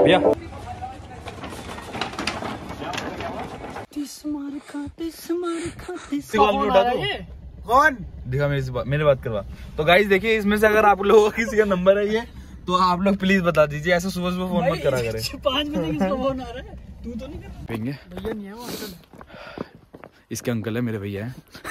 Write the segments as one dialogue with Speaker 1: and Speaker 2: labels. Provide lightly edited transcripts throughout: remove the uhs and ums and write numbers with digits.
Speaker 1: भैया
Speaker 2: कौन
Speaker 1: दिखा मेरी बात करवा। तो गाइस देखिए, इसमें से अगर आप लोगों का किसी का नंबर है ये, तो आप लोग प्लीज बता दीजिए। ऐसे सुबह सुबह फोन मत करा करें।
Speaker 3: 5 बजे किसका फोन आ रहा है? तू तो नहीं कर
Speaker 1: पिंगे
Speaker 3: भैया नहीं है वो अंकल।
Speaker 1: इसके अंकल है, मेरे भैया है।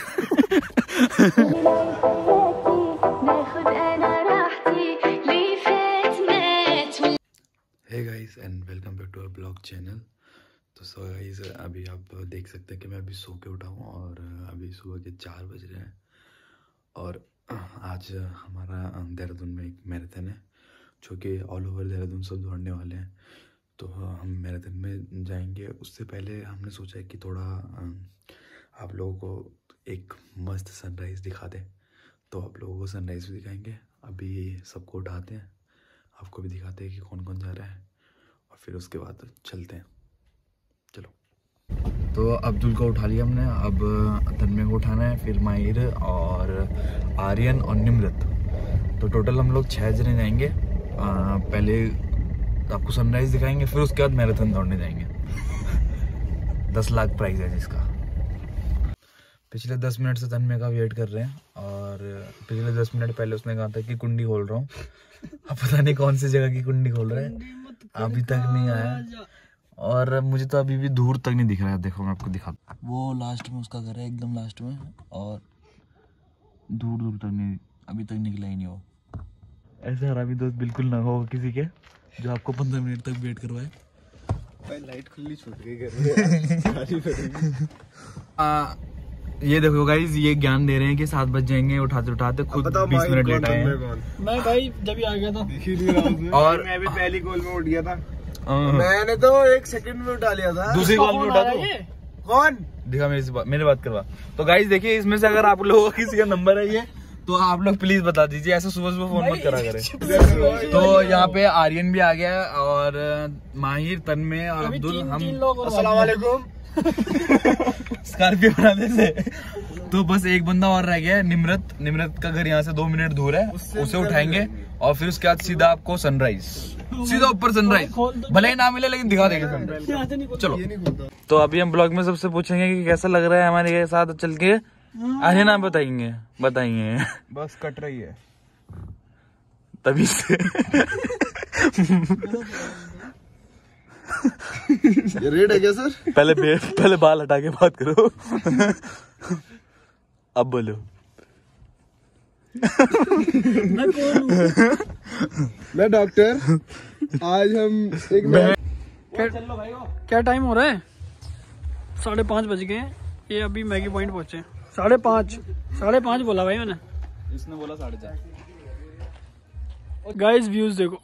Speaker 1: Hey guys and welcome back to our blog channel. तो सो गाइस, अभी आप देख सकते हैं कि मैं अभी सो के उठा हूँ और अभी सुबह के 4 बज रहे हैं। और आज हमारा देहरादून में एक मैराथन है, जो कि ऑल ओवर देहरादून सब दौड़ने वाले हैं। तो हम मैराथन में जाएंगे। उससे पहले हमने सोचा है कि थोड़ा आप लोगों को एक मस्त सनराइज़ दिखा दें। तो आप लोगों को सनराइज़ भी दिखाएंगे। अभी सबको उठाते हैं, आपको भी दिखाते हैं कि कौन कौन जा रहा है, और फिर उसके बाद चलते हैं। चलो। तो अब्दुल को उठा लिया हमने, अब तन्मय को उठाना है, फिर माहिर और आर्यन और निम्रत। तो टोटल हम लोग 6 जने जाएंगे। पहले आपको सनराइज दिखाएंगे, फिर उसके बाद मैराथन दौड़ने जाएंगे। 10 लाख प्राइस है जिसका। पिछले 10 मिनट से तन्मय का वेट कर रहे हैं, और पिछले 10 मिनट पहले उसने कहा था कि कुंडी खोल रहा हूँ। अब पता नहीं कौन सी जगह की कुंडी खोल रहा है, अभी तक नहीं आया। और मुझे तो अभी भी दूर तक नहीं दिख रहा है। देखो मैं आपको दिखाता हूँ, वो लास्ट में उसका घर है, एकदम लास्ट में, और दूर दूर तक नहीं, अभी तक निकला ही नहीं वो। ऐसे हरामी दोस्त बिल्कुल ना हो किसी के, जो आपको 15 मिनट तक वेट करवाए।
Speaker 2: लाइट खुली छूट गई घर में।
Speaker 1: ये देखो गाइस, ये ज्ञान दे रहे हैं कि 7 बज जाएंगे उठाते उठाते, खुद 20 मिनट लेट आए हैं।
Speaker 3: मैं भाई जब ही आ गया था।
Speaker 2: और मैं भी पहली कॉल में उठ गया था। मैंने तो 1 सेकंड में उठा लिया था।
Speaker 1: दूसरी कॉल में उठा दो।
Speaker 2: कौन
Speaker 1: दिखा मेरी बात करवा। तो गाइस देखिए, इसमें से अगर आप लोगों का किसी का नंबर है ये, तो आप लोग प्लीज बता दीजिए। ऐसे सुबह सुबह फोन मत करा करें। तो यहाँ पे आर्यन भी आ गया, और माहिर, तन्मय और अब्दुल। हम
Speaker 2: अस्सलाम वालेकुम।
Speaker 1: स्कॉर्पियो बनाने से तो बस एक बंदा और रह गया है, निम्रत का घर यहाँ से 2 मिनट दूर है। उसे उठाएंगे और फिर उसके बाद सीधा आपको सनराइज, सीधा ऊपर सनराइज, भले ही ना मिले लेकिन दिखा देंगे सनराइज। चलो। तो अभी हम ब्लॉग में सबसे पूछेंगे कि कैसा लग रहा है हमारे साथ चल के। अरे ना बताएंगे
Speaker 2: बस कट रही है
Speaker 1: तभी से।
Speaker 2: ये रेड है क्या सर?
Speaker 1: पहले बाल हटा के बात करो। अब बोलो।
Speaker 2: मैं डॉक्टर। आज हम एक
Speaker 3: क्या टाइम हो रहा है? 5:30 बज गए हैं। ये अभी मैगी पॉइंट पहुंचे। 5:30 बोला भाई मैंने।
Speaker 1: इसने बोला 4:30।
Speaker 3: गाइस व्यूज देखो।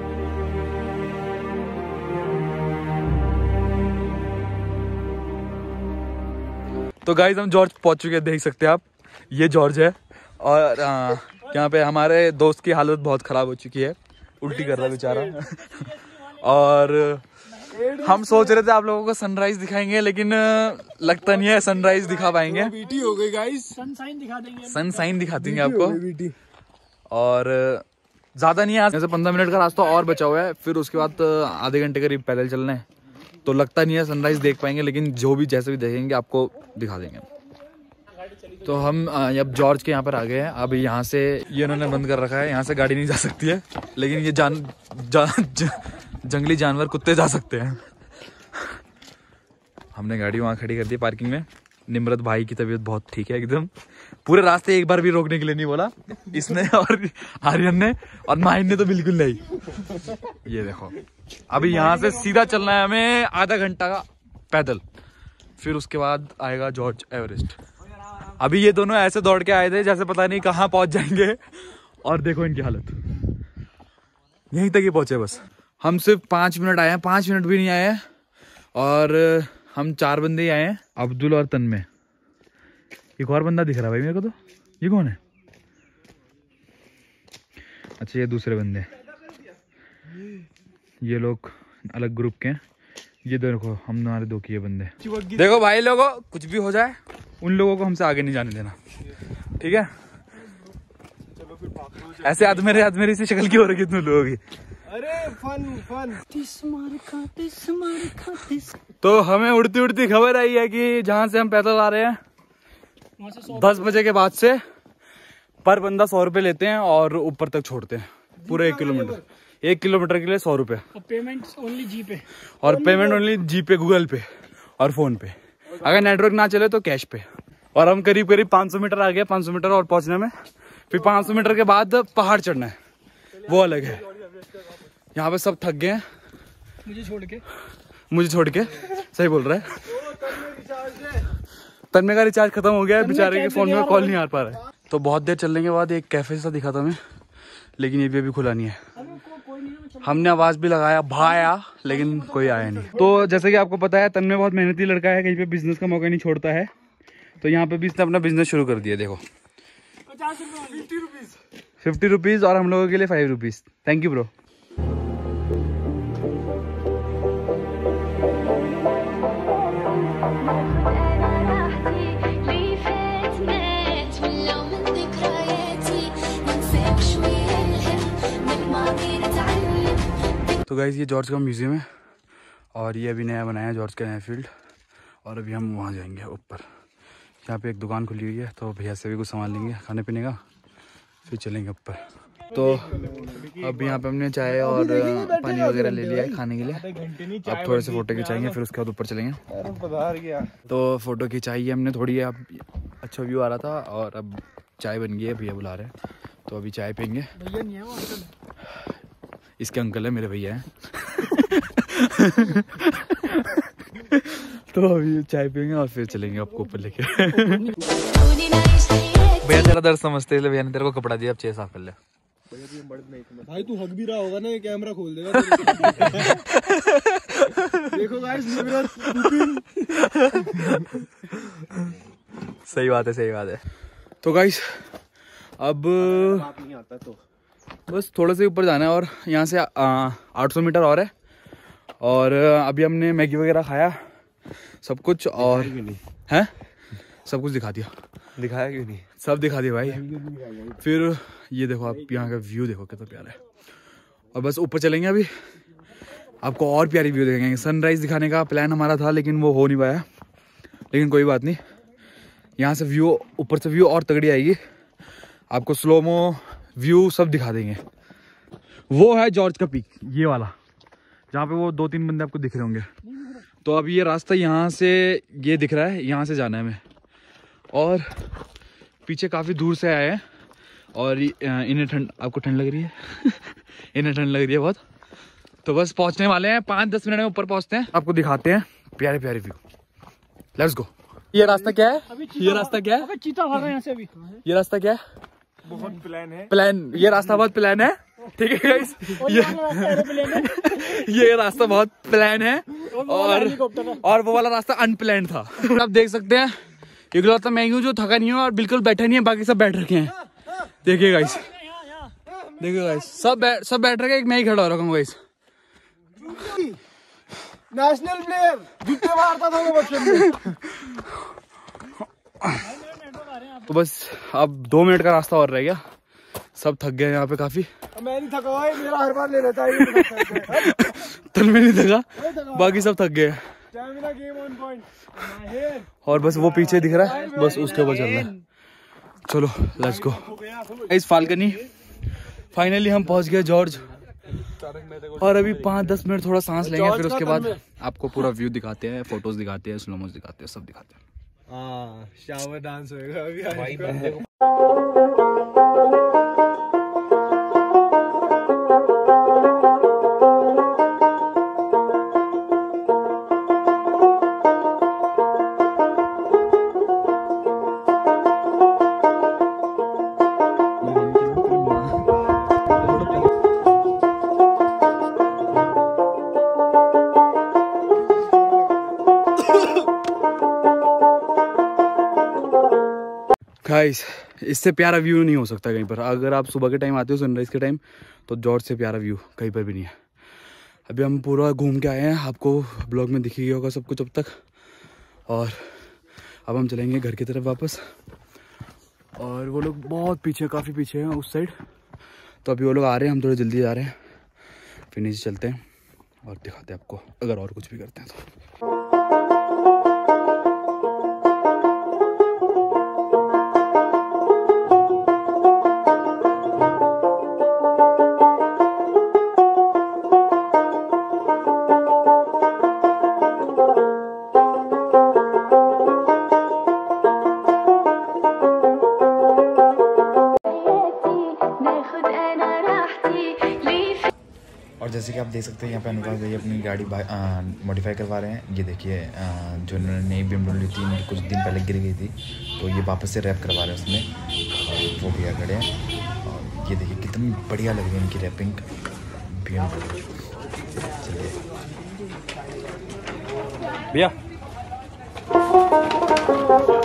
Speaker 1: तो गाइस हम जॉर्ज पहुंच चुके हैं, देख सकते हैं आप। ये जॉर्ज है, और यहाँ पे हमारे दोस्त की हालत बहुत खराब हो चुकी है, उल्टी कर रहा है बेचारा। और हम सोच रहे थे आप लोगों को सनराइज दिखाएंगे, लेकिन लगता नहीं है सनराइज दिखा पाएंगे।
Speaker 2: बीटी हो गई गाइस।
Speaker 3: सनसाइन दिखा देंगे,
Speaker 1: सनसाइन दिखा देंगे आपको। और ज्यादा नहीं है, यहाँ से 15 मिनट का रास्ता और बचा हुआ है, फिर उसके बाद आधे घंटे करीब पैदल चलना है। तो लगता नहीं है सनराइज देख पाएंगे, लेकिन जो भी जैसे भी देखेंगे आपको दिखा देंगे। तो हम अब जॉर्ज के यहाँ पर आ गए हैं। अब यहाँ से ये इन्होंने बंद कर रखा है, यहाँ से गाड़ी नहीं जा सकती है, लेकिन ये जंगली जानवर कुत्ते जा सकते हैं। हमने गाड़ी वहाँ खड़ी कर दी पार्किंग में। निम्रत भाई की तबीयत बहुत ठीक है एकदम। पूरे रास्ते एक बार भी रोकने के लिए नहीं बोला इसने, और आर्यन ने, और माहिर ने तो बिल्कुल नहीं। ये देखो, अभी यहाँ से सीधा चलना है हमें आधा घंटा का पैदल, फिर उसके बाद आएगा जॉर्ज एवरेस्ट। अभी ये दोनों ऐसे दौड़ के आए थे जैसे पता नहीं कहाँ पहुंच जाएंगे, और देखो इनकी हालत, यहीं तक ही पहुंचे बस। हम सिर्फ 5 मिनट आए हैं, 5 मिनट भी नहीं आए हैं, और हम 4 बंदे ही आए हैं, अब्दुल और तन्मय। एक और बंदा दिख रहा है भाई मेरे को। तो ये कौन है? अच्छा, ये दूसरे बंदे, ये लोग अलग ग्रुप के हैं। ये देखो हम हमारे 2 किए बंदे। देखो भाई लोगों, कुछ भी हो जाए उन लोगों को हमसे आगे नहीं जाने देना, ठीक है? ऐसे आदमी सी शक्ल की हो रही है तुम लोगों की।
Speaker 2: अरे फन
Speaker 1: तो हमें उड़ती उड़ती खबर आई है कि जहाँ से हम पैदल आ रहे हैं 10 बजे के बाद से पर बंदा 100 रुपए लेते हैं और ऊपर तक छोड़ते हैं पूरे 1 किलोमीटर के लिए 100 रुपए।
Speaker 3: पेमेंट ओनली जी पे,
Speaker 1: और पेमेंट ओनली जी पे, गूगल पे और फोन पे। अगर नेटवर्क ना चले तो कैश पे। और हम करीब 500 मीटर आ गए, 500 मीटर और पहुंचने में, फिर 500 मीटर के बाद पहाड़ चढ़ना है, वो अलग है। यहाँ पे सब थक गए हैं मुझे छोड़ के सही बोल रहा है। तन्मय का रिचार्ज खत्म हो गया है, बेचारे के फोन में कॉल नहीं आ पा रहा है। तो बहुत देर चलने के बाद एक कैफे सा दिखा था हमें, लेकिन ये भी अभी खुला नहीं है। हमने आवाज भी लगाया भाया, लेकिन कोई आया नहीं। तो जैसे कि आपको पता है तन्मय बहुत मेहनती लड़का है, कहीं पे बिजनेस का मौका नहीं छोड़ता है। तो यहाँ पे भी इसने अपना बिजनेस शुरू कर दिया। देखो 50 रुपीज और हम लोगों के लिए 5 रुपीज। Thank you bro. तो गाइस ये जॉर्ज का म्यूजियम है और ये अभी नया बनाया है जॉर्ज का नया फील्ड। और अभी हम वहाँ जाएंगे ऊपर। यहाँ पे एक दुकान खुली हुई है, तो भैया से भी कुछ सामान लेंगे खाने पीने का, फिर चलेंगे ऊपर। तो अब यहाँ पे हमने चाय और पानी वगैरह ले लिया है खाने के लिए। अब थोड़े से फोटो खिंचाएंगे, फिर उसके बाद ऊपर चलेंगे। तो फोटो खिंचाई है हमने थोड़ी, अब अच्छा व्यू आ रहा था और अब चाय बन गई है, भैया बुला रहे हैं तो अभी चाय पियेंगे।
Speaker 3: भैया नहीं है वो अंकल,
Speaker 1: इसके अंकल है, मेरे भैया हैं। तो अभी चाय पियेंगे और फिर चलेंगे आपको ऊपर लेके। भैया तेरा दर्द समझते हैं, भैया ने तेरे को कपड़ा दिया, अब चेहरा साफ कर ले।
Speaker 2: भाई तू हक भी रहा होगा ना, ये कैमरा खोल देगा। देखो गाइस,
Speaker 1: सही बात है। तो गाइस अब
Speaker 2: नहीं आता तो
Speaker 1: बस थोड़ा सा ऊपर जाना है और यहाँ से 800 मीटर और है। और अभी हमने मैगी वगैरह खाया सब कुछ, और है सब कुछ दिखाया क्यों नहीं, सब दिखा दिया भाई। फिर ये देखो आप, यहाँ का व्यू देखो कितना प्यारा है। और बस ऊपर चलेंगे, अभी आपको और प्यारी व्यू दिखाएंगे। सनराइज दिखाने का प्लान हमारा था, लेकिन वो हो नहीं पाया, लेकिन कोई बात नहीं। यहाँ से व्यू, ऊपर से व्यू और तगड़ी आएगी, आपको स्लोमो व्यू सब दिखा देंगे। वो है जॉर्ज का पीक, ये वाला, जहाँ पे वो 2-3 बंदे आपको दिख रहे होंगे। तो अब ये रास्ता यहाँ से ये दिख रहा है, यहाँ से जाना है हमें। और पीछे काफ़ी दूर से आए हैं और इन्हें ठंड, आपको ठंड लग रही है? इन्हें ठंड लग रही है बहुत। तो बस पहुँचने वाले हैं, 5-10 मिनट में ऊपर पहुँचते हैं, आपको दिखाते हैं प्यारे प्यारे व्यू। Let's go. ये रास्ता क्या है? ये रास्ता क्या है?
Speaker 3: चीता भाग रहा है यहाँ से अभी।
Speaker 1: ये रास्ता क्या है?
Speaker 2: बहुत प्लान है।
Speaker 1: ये रास्ता बहुत प्लान है, ठीक है गाइस। ये रास्ता बहुत प्लान है और वो वाला रास्ता अनप्लान था। आप देख सकते हैं इकलौता मैं हूँ जो थका नहीं है और बिल्कुल बैठा नहीं है, बाकी सब बैठ रखे हैं। देखिए गाइस, सब बैठ रखे, एक मैं ही खड़ा हो रखा हूँ गाइस।
Speaker 2: नेशनल प्लेयर जितने मारता था वो बचपन में।
Speaker 1: तो बस अब 2 मिनट का रास्ता और रह गया, सब थक गए यहाँ पे काफी।
Speaker 2: मैं नहीं थका भाई, मेरा हर बार ले लेता है।
Speaker 1: तन्मय नहीं थका, बाकी सब थक गए।
Speaker 2: Game on point.
Speaker 1: और बस वो पीछे दिख रहा है, बस उसके ऊपर चल रहा है। चलो लेट्स गो। इस फाल्कनी फाइनली हम पहुंच गए जॉर्ज, और अभी 5-10 मिनट थोड़ा सांस लेंगे, फिर उसके बाद आपको पूरा व्यू दिखाते हैं, फोटोज दिखाते हैं, स्लोमोस दिखाते हैं, सब दिखाते हैं।
Speaker 2: शावर डांस होएगा अभी।
Speaker 1: गाइस इससे प्यारा व्यू नहीं हो सकता कहीं पर। अगर आप सुबह के टाइम आते हो, सनराइज के टाइम, तो जॉर्ज से प्यारा व्यू कहीं पर भी नहीं है। अभी हम पूरा घूम के आए हैं, आपको ब्लॉग में दिख ही होगा सब कुछ अब तक। और अब हम चलेंगे घर की तरफ वापस। और वो लोग बहुत पीछे, काफ़ी पीछे हैं उस साइड, तो अभी वो लोग आ रहे हैं, हम थोड़े जल्दी जा रहे हैं, फिर नीचे चलते हैं और दिखाते हैं आपको, अगर और कुछ भी करते हैं तो। और जैसे कि आप देख सकते हैं यहाँ पे अनुराग भाई अपनी गाड़ी मॉडिफाई करवा रहे हैं। ये देखिए जो उन्होंने नई BMW ली थी, इनकी कुछ दिन पहले गिर गई थी, तो ये वापस से रैप करवा रहे हैं उसमें, और वो भैया खड़े हैं। और ये देखिए कितनी बढ़िया लग रही है इनकी रैपिंग BMW। चलिए भैया